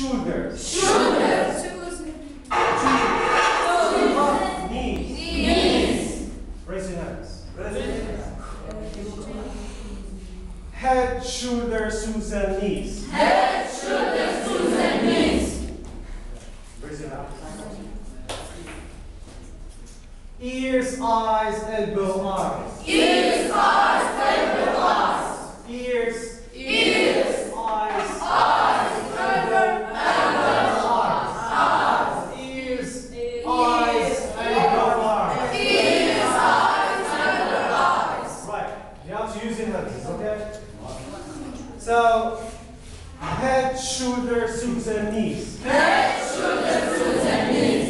Shoulders. Shoulders. Knees. Raise your hands. Head, shoulders, toes, and knees. Head, shoulders, toes, and knees. Raise your hands. Ears, eyes, elbow, arms. Ears, eyes, elbow, eyes. Ears, Ears, eyes, eyes, elbow, arms. Ears, eyes, elbow, arms. ears, eyes, elbow, eyes. Right. You have to use your hands, okay? So, head, shoulders, toes, and knees. Head, shoulders, toes, and knees.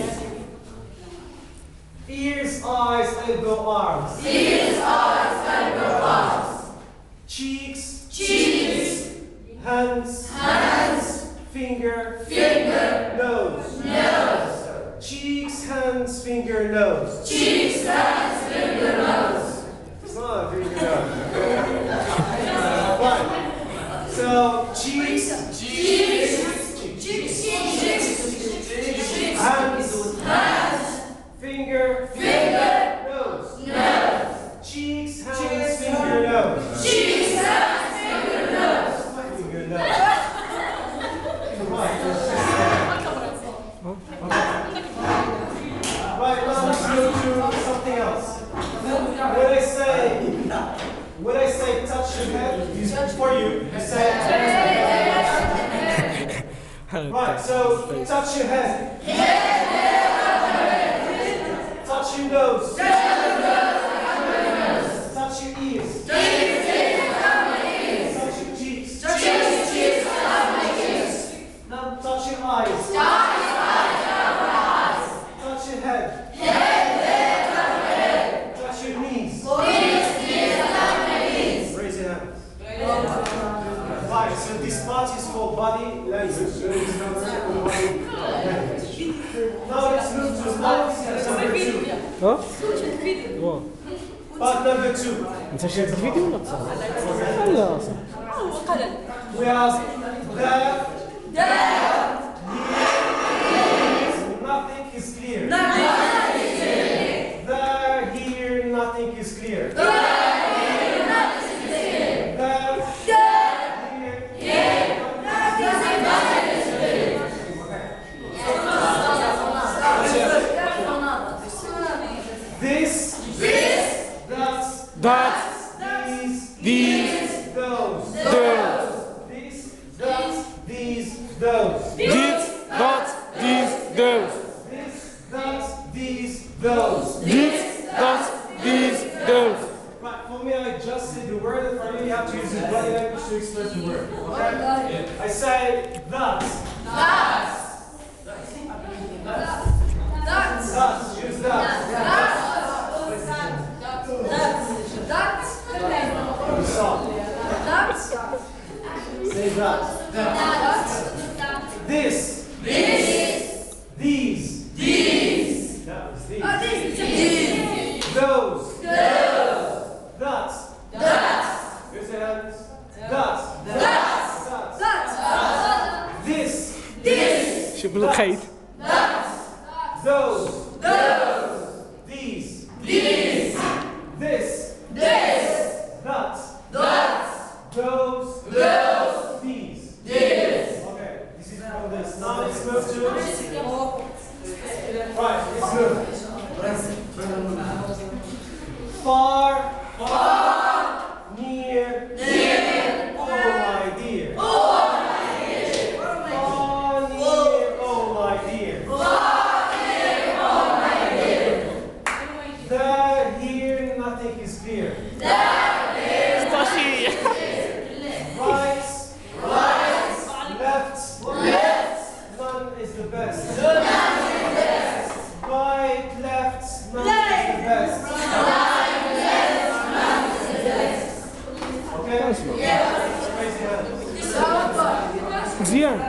Ears, eyes, elbow, arms. Ears, eyes, elbow, arms. Cheeks, Cheeks, hands, hands, finger, finger, nose. nose. Cheeks, hands, finger, nose. Cheeks, hands, finger, nose. It's not a finger, nose. Right. So, cheeks, Cheeks, hands, hands, finger, finger, nose. nose. Cheeks, hands, finger, nose. Cheeks, hands, finger, nose. Finger, nose. Right. Right, now let's move to something else. When I say touch your head, for you say right, so touch your head. Touch your nose. Touch your ears. Touch your cheeks. Now touch your eyes. Touch your head. Touch your knees. Raise your hands. Right, so this part is called body language. Now let's move to part number 2. ها؟ واو Part number 2. انت شايف الفيديو ولا تصور؟ لا صح. We have nothing is clear. There, here, nothing is clear. That, These, those. This, that, these, those. dit, dat, these, those. This, that, these, those. Dit, dat, these, those. Right, for me, I just say the word, and for you, you have to use your body language to express the word. Okay? I say that. That. Use that. Stop. Say that. This. These. No, it's these. Those. That. Use your hands. That. This. شوف بالخيط. Those. These. This. That. Those. These. Okay, this is from this. Now let's move to. Right, let's move. Far. Near. Oh my dear. Far, near, oh my dear. There, here, nothing is clear. Right, left, none is the best. Right, left, none is the best. Okay? Raise your hand. مزيان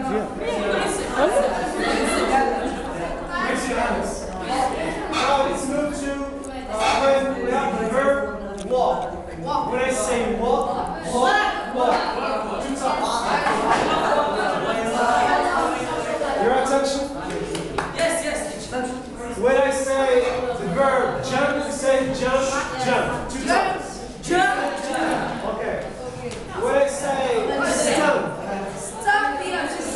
Raise your hands. Now let's move to when we have the verb walk. When I say walk. Two times.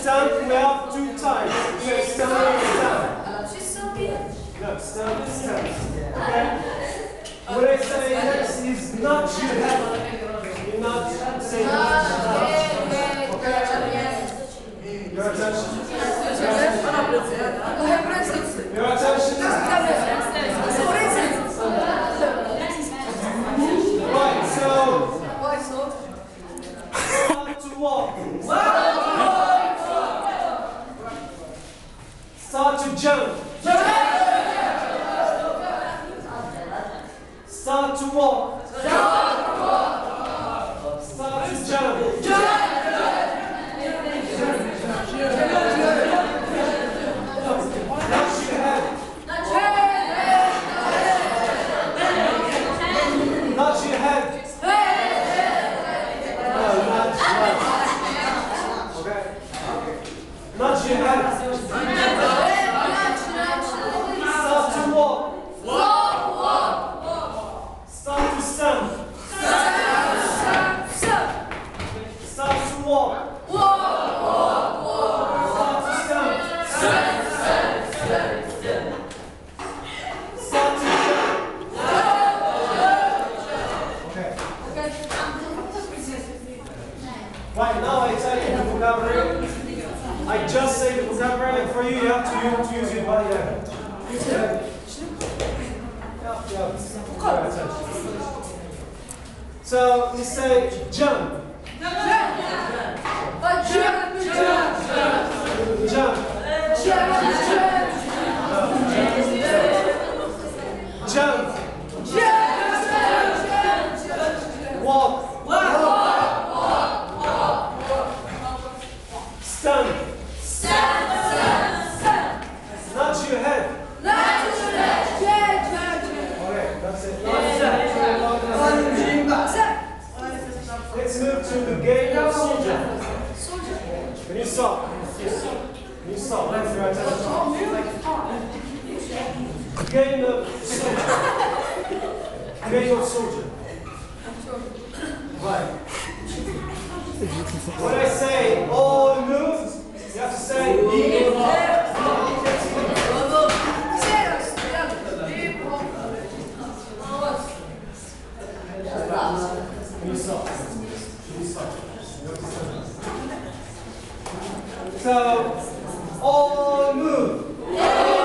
stand, we have 2 times. So stand, stand. No, stand, stand. Okay? When I say next is nudge your head. You nudge, say nudge. Okay? Your attention. Your attention. Right, so start to walk. Start to jump. Start to walk. Start to jump. Nudge your head. Nudge your head. No, nudge. Okay. Nudge your head. Start to walk. Start to stand. Start to walk. Start to stand. Start to jump. Okay. Right, now I tell you the vocabulary. I just say the vocabulary, and for you, you have to use your body language. So you say jump. Jump. Jump. Jump. Walk. Stand. Nudge your head. Okay, that's it. Let's move to the game of soldier. Can you stop? Can you stop? Let's your attention. Game of soldier. Game of soldier. Right. When I say all moves, you have to say eagle. Can you stop? Can you stop? So, all move.